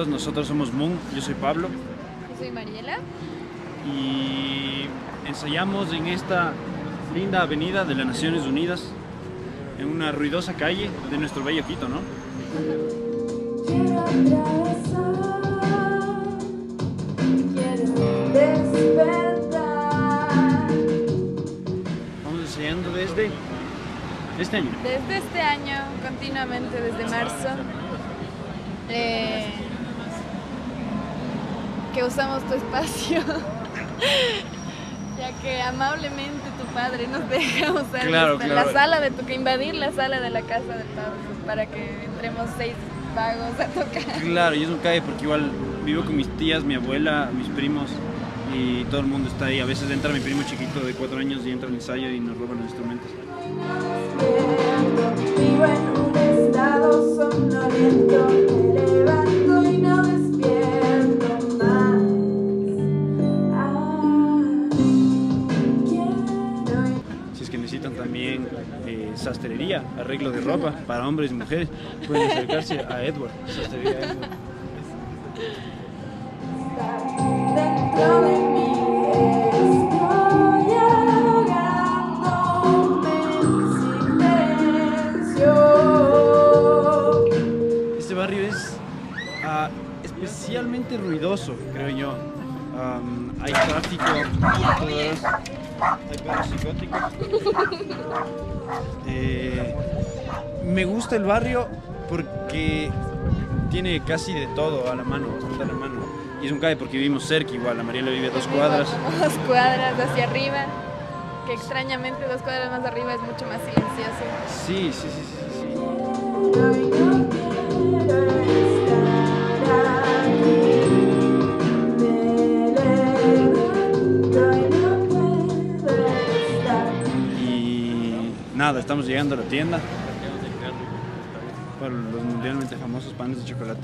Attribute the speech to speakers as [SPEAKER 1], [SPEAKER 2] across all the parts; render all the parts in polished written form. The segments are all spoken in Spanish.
[SPEAKER 1] todos, nosotros somos Moon, yo soy Pablo.
[SPEAKER 2] Yo soy Mariela.
[SPEAKER 1] Y ensayamos en esta linda avenida de las Naciones Unidas, en una ruidosa calle de nuestro bello Quito, ¿no? Vamos ensayando desde este año.
[SPEAKER 2] Desde este año, continuamente, desde marzo, que usamos tu espacio, ya que amablemente tu padre nos deja usar la sala de tu, que invadir la sala de la casa del Pablo para que entremos 6 vagos a tocar.
[SPEAKER 1] Claro, y es un cae porque igual vivo con mis tías, mi abuela, mis primos y todo el mundo está ahí. A veces entra mi primo chiquito de 4 años y entra al ensayo y nos roban los instrumentos.
[SPEAKER 3] Vivo en un estado somnoliento, me levanto y no despierto más.
[SPEAKER 1] Si es que necesitan también sastrería, arreglo de ropa para hombres y mujeres, pueden acercarse a Edward, sastrería Edward.
[SPEAKER 3] Dentro de mí estoy ahogándome en silencio.
[SPEAKER 1] Este barrio es especialmente ruidoso, creo yo. Hay tráfico, hay perros psicóticos. Me gusta el barrio porque tiene casi de todo a la mano, bastante a la mano. Y es un cae porque vivimos cerca igual, la Mariela vive a 2 cuadras.
[SPEAKER 2] 2 cuadras hacia arriba, que extrañamente 2 cuadras más arriba es mucho más silencioso.
[SPEAKER 1] Sí, sí, sí, sí, sí.
[SPEAKER 3] Hoy no quiero estar aquí. Me levanto y no puedo estar.
[SPEAKER 1] Y nada, estamos llegando a la tienda para los mundialmente famosos panes de chocolate.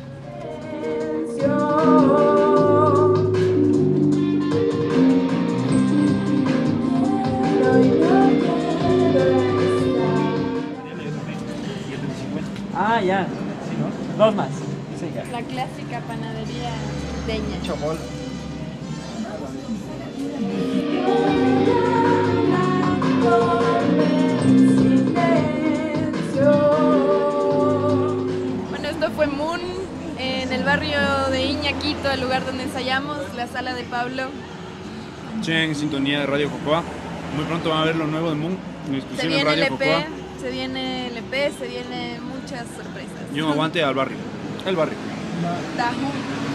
[SPEAKER 4] Ah, ya. Sí, ¿no? 2 más. Sí, ya.
[SPEAKER 2] La clásica panadería deña.
[SPEAKER 4] Chobol.
[SPEAKER 2] Bueno, esto fue Moon en el barrio de Iñaquito, el lugar donde ensayamos, la sala de Pablo.
[SPEAKER 1] En sintonía de Radio Cocoa. Muy pronto van a ver lo nuevo de Moon, en
[SPEAKER 2] Se
[SPEAKER 1] exclusiva en
[SPEAKER 2] viene el
[SPEAKER 1] Radio Cocoa.
[SPEAKER 2] EP, se viene el EP, se vienen muchas sorpresas.
[SPEAKER 1] Y un aguante al barrio. El barrio.
[SPEAKER 2] Tajo.